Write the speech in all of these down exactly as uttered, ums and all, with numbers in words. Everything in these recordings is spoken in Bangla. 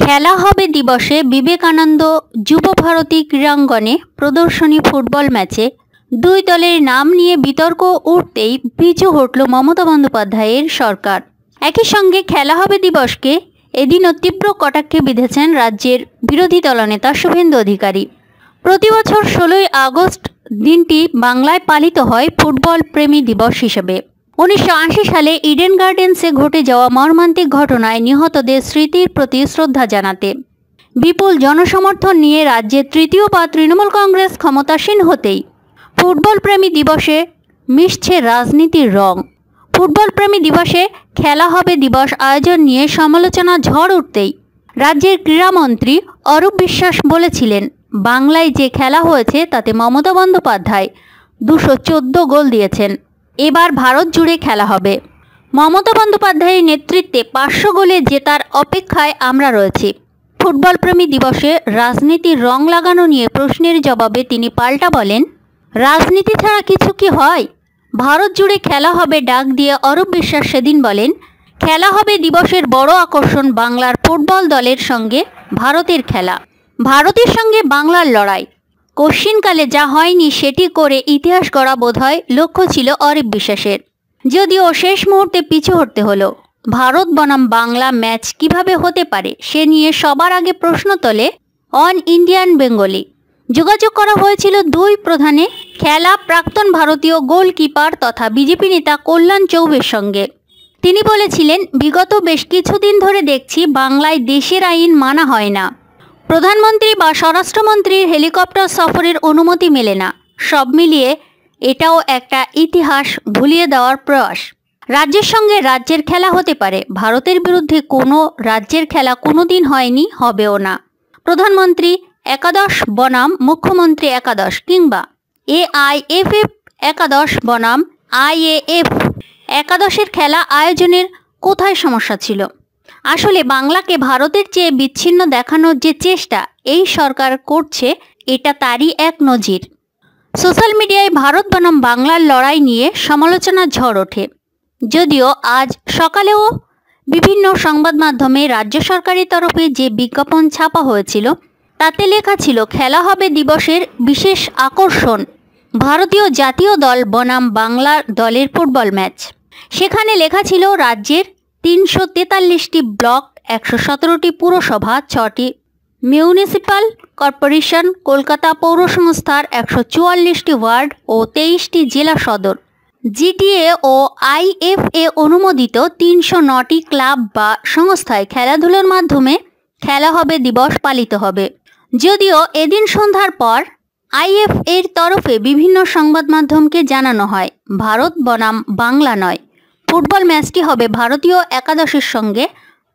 খেলা হবে দিবসে বিবেকানন্দ যুব ভারতী ক্রীড়াঙ্গনে প্রদর্শনী ফুটবল ম্যাচে দুই দলের নাম নিয়ে বিতর্ক উঠতেই পিছু হটল মমতা বন্দ্যোপাধ্যায়ের সরকার। একই সঙ্গে খেলা হবে দিবসকে এদিনও তীব্র কটাক্ষে বিঁধেছেন রাজ্যের বিরোধী দলনেতা শুভেন্দু অধিকারী। প্রতি বছর ষোলোই আগস্ট দিনটি বাংলায় পালিত হয় ফুটবল প্রেমী দিবস হিসেবে। উনিশশো আশি সালে ইডেন গার্ডেন্সে ঘটে যাওয়া মর্মান্তিক ঘটনায় নিহতদের স্মৃতির প্রতি শ্রদ্ধা জানাতে বিপুল জনসমর্থন নিয়ে রাজ্যের তৃতীয়বার তৃণমূল কংগ্রেস ক্ষমতাসীন হতেই ফুটবল প্রেমী দিবসে মিশছে রাজনীতির রং। ফুটবল প্রেমী দিবসে খেলা হবে দিবস আয়োজন নিয়ে সমালোচনা ঝড় উঠতেই রাজ্যের ক্রীড়ামন্ত্রী অরূপ বিশ্বাস বলেছিলেন, বাংলায় যে খেলা হয়েছে তাতে মমতা বন্দ্যোপাধ্যায় দুশো চোদ্দ গোল দিয়েছেন, এবার ভারত জুড়ে খেলা হবে। মমতা বন্দ্যোপাধ্যায়ের নেতৃত্বে পাঁচশো গোলে জেতার অপেক্ষায় আমরা রয়েছি। ফুটবল প্রেমী দিবসে রাজনীতির রং লাগানো নিয়ে প্রশ্নের জবাবে তিনি পাল্টা বলেন, রাজনীতি ছাড়া কিছু কি হয়? ভারত জুড়ে খেলা হবে ডাক দিয়ে অরূপ বিশ্বাস সেদিন বলেন, খেলা হবে দিবসের বড় আকর্ষণ বাংলার ফুটবল দলের সঙ্গে ভারতের খেলা, ভারতের সঙ্গে বাংলার লড়াই। কশ্চিনকালে যা হয়নি সেটি করে ইতিহাস গড়া বোধহয় লক্ষ্য ছিল অরূপ বিশ্বাসের, যদিও শেষ মুহূর্তে পিছু হটতে হলো। ভারত বনাম বাংলা ম্যাচ কিভাবে হতে পারে সে নিয়ে সবার আগে প্রশ্ন তোলে অন ইন্ডিয়ান বেঙ্গলি। যোগাযোগ করা হয়েছিল দুই প্রধানে খেলা প্রাক্তন ভারতীয় গোলকিপার তথা বিজেপি নেতা কল্যাণ চৌবের সঙ্গে। তিনি বলেছিলেন, বিগত বেশ কিছুদিন ধরে দেখছি বাংলায় দেশের আইন মানা হয় না, প্রধানমন্ত্রী বা স্বরাষ্ট্রমন্ত্রীর হেলিকপ্টার সফরের অনুমতি মেলে না। সব মিলিয়ে এটাও একটা ইতিহাস ভুলিয়ে দেওয়ার প্রয়াস। রাজ্যের সঙ্গে রাজ্যের খেলা হতে পারে, ভারতের বিরুদ্ধে কোনো রাজ্যের খেলা কোনো দিন হয়নি, হবেও না। প্রধানমন্ত্রী একাদশ বনাম মুখ্যমন্ত্রী একাদশ কিংবা এ আই এফ এফ একাদশ বনাম আই এ এফ একাদশের খেলা আয়োজনের কোথায় সমস্যা ছিল? আসলে বাংলাকে ভারতের চেয়ে বিচ্ছিন্ন দেখানোর যে চেষ্টা এই সরকার করছে এটা তারই এক নজির। সোশ্যাল মিডিয়ায় ভারত বনাম বাংলার লড়াই নিয়ে সমালোচনার ঝড় ওঠে, যদিও আজ সকালেও বিভিন্ন সংবাদ মাধ্যমে রাজ্য সরকারের তরফে যে বিজ্ঞাপন ছাপা হয়েছিল তাতে লেখা ছিল খেলা হবে দিবসের বিশেষ আকর্ষণ ভারতীয় জাতীয় দল বনাম বাংলা দলের ফুটবল ম্যাচ। সেখানে লেখা ছিল রাজ্যের তিনশো তেতাল্লিশটি ব্লক, একশো সতেরোটি পুরসভা, ছটি মিউনিসিপ্যাল কর্পোরেশন, কলকাতা পৌর সংস্থার একশো চুয়াল্লিশটি ওয়ার্ড ও তেইশটি জেলা সদর, জিটিএ ও আইএফএ অনুমোদিত তিনশো নটি ক্লাব বা সংস্থায় খেলাধুলার মাধ্যমে খেলা হবে দিবস পালিত হবে। যদিও এদিন সন্ধ্যার পর আইএফ এর তরফে বিভিন্ন সংবাদ মাধ্যমকে জানানো হয় ভারত বনাম বাংলা নয়, ফুটবল ম্যাচটি হবে ভারতীয় একাদশের সঙ্গে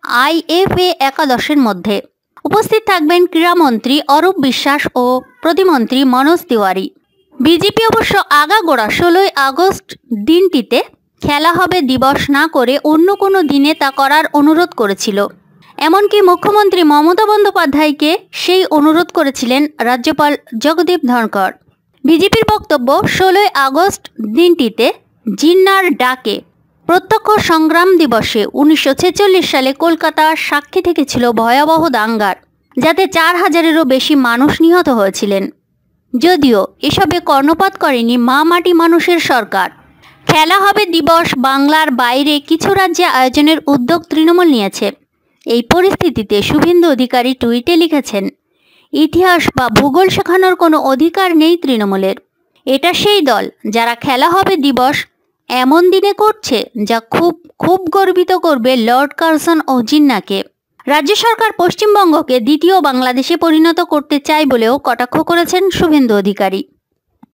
আইএফএ একাদশের মধ্যে। উপস্থিত থাকবেন ক্রীড়ামন্ত্রী অরূপ বিশ্বাস ও প্রতিমন্ত্রী মনোজ তিওয়ারি। বিজেপি অবশ্য আগাগোড়া ষোলোই আগস্ট দিনটিতে খেলা হবে দিবস না করে অন্য কোনো দিনে তা করার অনুরোধ করেছিল। এমনকি মুখ্যমন্ত্রী মমতা বন্দ্যোপাধ্যায়কে সেই অনুরোধ করেছিলেন রাজ্যপাল জগদীপ ধনখড়। বিজেপির বক্তব্য, ষোলোই আগস্ট দিনটিতে জিন্নার ডাকে প্রত্যক্ষ সংগ্রাম দিবসে উনিশশো ছেচল্লিশ সালে কলকাতা সাক্ষী থেকেছিল ভয়াবহ দাঙ্গার, যাতে চার হাজারেরও বেশি মানুষ নিহত হয়েছিলেন। যদিও এসবে কর্ণপাত করেনি মা মাটি মানুষের সরকার। খেলা হবে দিবস বাংলার বাইরে কিছু রাজ্যে আয়োজনের উদ্যোগ তৃণমূল নিয়েছে। এই পরিস্থিতিতে শুভেন্দু অধিকারী টুইটে লিখেছেন, ইতিহাস বা ভূগোল শেখানোর কোনো অধিকার নেই তৃণমূলের। এটা সেই দল যারা খেলা হবে দিবস এমন দিনে করছে যা খুব খুব গর্বিত করবে লর্ড কার্জন ও জিন্নাকে। রাজ্য সরকার পশ্চিমবঙ্গকে দ্বিতীয় বাংলাদেশে পরিণত করতে চায় বলেও কটাক্ষ করেছেন শুভেন্দু অধিকারী।